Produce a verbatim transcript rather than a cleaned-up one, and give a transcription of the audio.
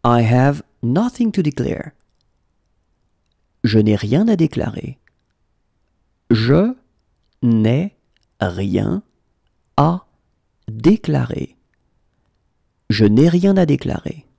I have nothing to declare. Je n'ai rien à déclarer. Je n'ai rien à déclarer. Je n'ai rien à déclarer.